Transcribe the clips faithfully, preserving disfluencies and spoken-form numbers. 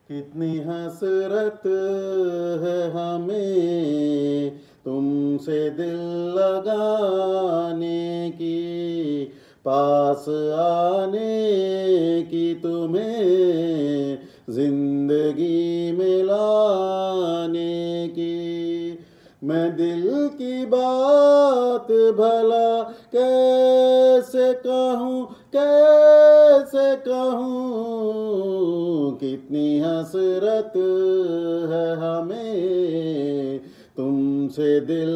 कितनी हसरत है हमें तुमसे दिल लगाने की, पास आने की, तुम्हें जिंदगी में लाने की। मैं दिल की बात भला कैसे कहूँ, कैसे कहूँ, कितनी हसरत है हमें तुमसे दिल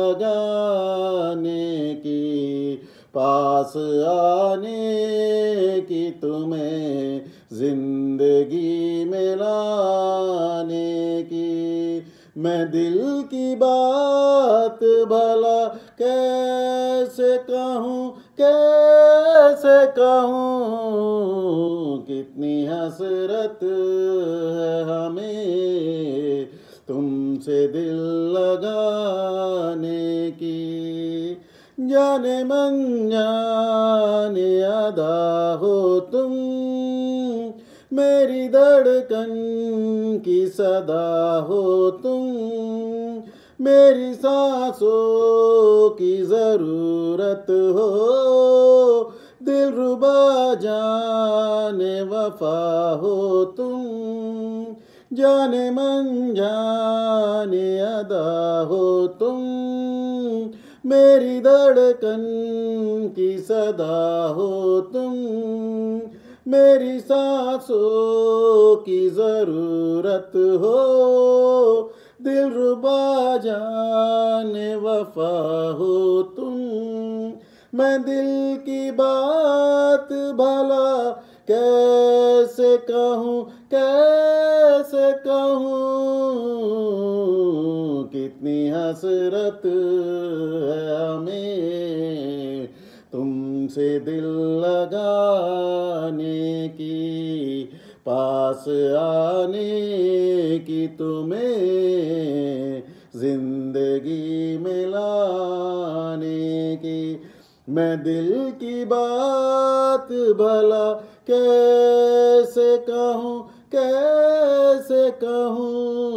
लगाने की, पास आने की, तुम्हें जिंदगी में लाने की। मैं दिल की बात भला कैसे कहूँ, कैसे कहूँ, कितनी हसरत है हमें तुमसे दिल लगाने की। जाने मन जाने अदा हो तुम, मेरी धड़कन की सदा हो तुम, मेरी सांसों की ज़रूरत हो, दिलरुबा जाने वफा हो तुम। जाने मन जाने अदा हो तुम, मेरी धड़कन की सदा हो तुम, मेरी सांसों की ज़रूरत हो, दिलरुबा जाने वफा हो तुम। मैं दिल की बात भला कैसे कहूँ, कैसे कहूँ, कितनी हसरत है हमें तुमसे दिल लगाने की, पास आने की, तुम्हें जिंदगी में लाने की। मैं दिल की बात भला कैसे कहूँ, कैसे कहूँ,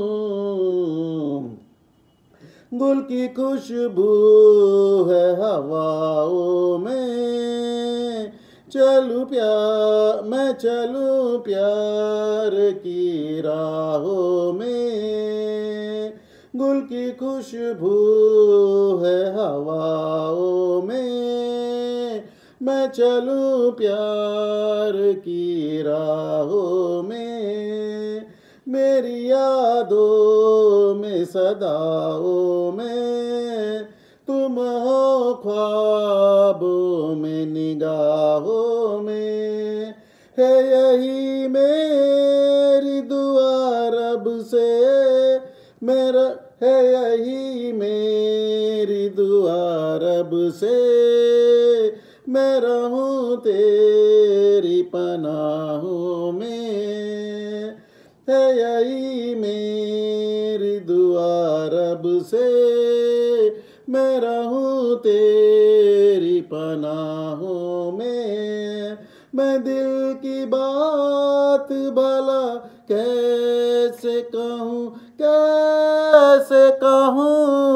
गुल की खुशबू है हवाओं में, चलूं प्यार मैं चलूं प्यार की राहों में। गुल की खुशबू है हवाओं में, मैं चलूं प्यार की राहों में। मेरी यादों में सदाओं में तुम हो, ख्वाबों में निगाहों में। है यही मेरी दुआ रब से, मेरा है यही मेरी दुआ रब से, मैं रहूं तेरी पनाहों में। है यही मेरी दुआ रब से, मैं रहूं तेरी पनाहों में। मैं दिल की बात भला कैसे कहूँ, कैसे कहूँ,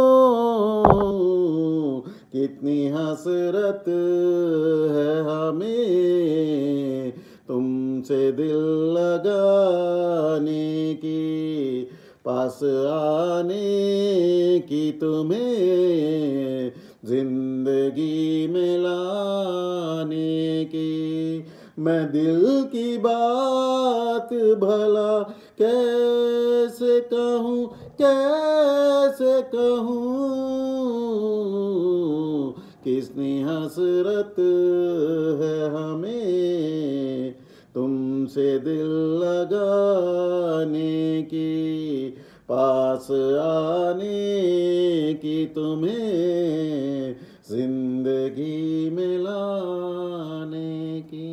कितनी हसरत है हमें तुमसे दिल लगाने की, पास आने की, तुम्हें जिंदगी में लाने की। मैं दिल की बात भला कैसे कहूँ, कैसे कहूँ, कितनी हसरत है हमें तुमसे दिल लगाने की, पास आने की, तुम्हें जिंदगी में लाने की।